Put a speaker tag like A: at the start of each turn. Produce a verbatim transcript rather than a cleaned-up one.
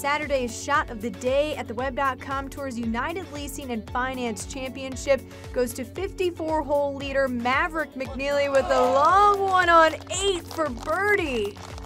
A: Saturday's shot of the day at the Web dot com Tour's United Leasing and Finance Championship goes to fifty-four hole leader Maverick McNealy with a long one on eight for birdie.